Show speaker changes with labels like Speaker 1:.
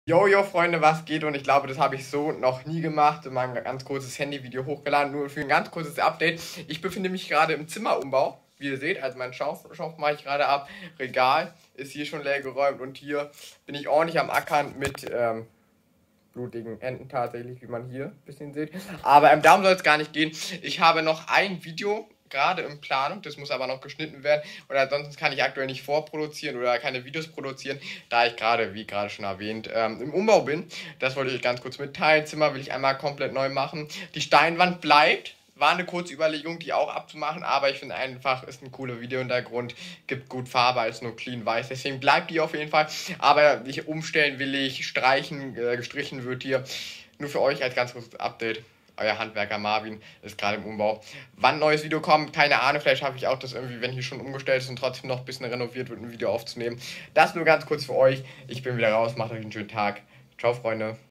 Speaker 1: Jojo, Freunde, was geht? Und ich glaube, das habe ich so noch nie gemacht. Mal ein ganz kurzes Handyvideo hochgeladen, nur für ein ganz kurzes Update. Ich befinde mich gerade im Zimmerumbau, wie ihr seht. Also mein Schauf mache ich gerade ab. Regal ist hier schon leer geräumt und hier bin ich ordentlich am Ackern mit blutigen Enden tatsächlich, wie man hier ein bisschen sieht. Aber darum soll es gar nicht gehen. Ich habe noch ein Video gerade in Planung, das muss aber noch geschnitten werden und ansonsten kann ich aktuell nicht vorproduzieren oder keine Videos produzieren, da ich gerade, wie gerade schon erwähnt, im Umbau bin. Das wollte ich ganz kurz mitteilen. Zimmer will ich einmal komplett neu machen. Die Steinwand bleibt. War eine kurze Überlegung, die auch abzumachen, aber ich finde einfach, ist ein cooler Videohintergrund, gibt gut Farbe als nur clean weiß, deswegen bleibt die auf jeden Fall, aber ich umstellen will ich, streichen, gestrichen wird hier, nur für euch als ganz kurzes Update. Euer Handwerker Marvin ist gerade im Umbau. Wann ein neues Video kommt, keine Ahnung, vielleicht schaffe ich auch das irgendwie, wenn hier schon umgestellt ist und trotzdem noch ein bisschen renoviert wird, ein Video aufzunehmen. Das nur ganz kurz für euch, ich bin wieder raus, macht euch einen schönen Tag. Ciao, Freunde.